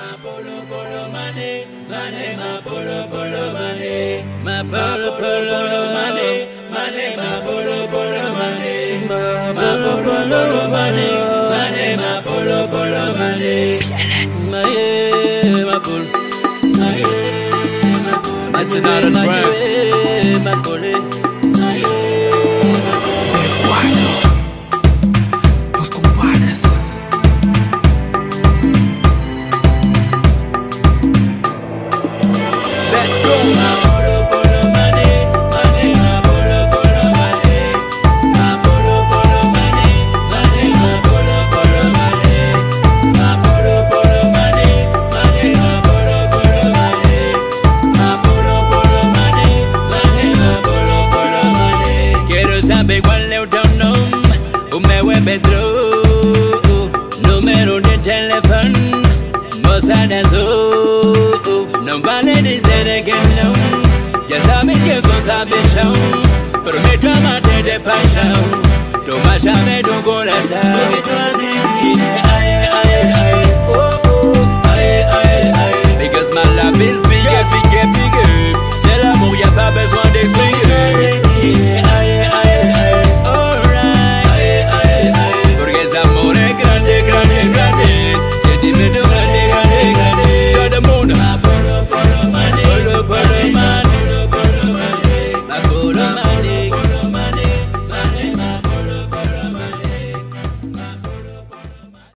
my polo polo money, my polo polo money, my polo polo money, my polo polo money, my polo polo money, my polo polo money. My polo, my polo, my polo. Número de teléfono, moça da azul. Não vale dizer que não. Já sabe que eu sou sabichão. Prometo amar-te de paixão. Toma a chave do coração.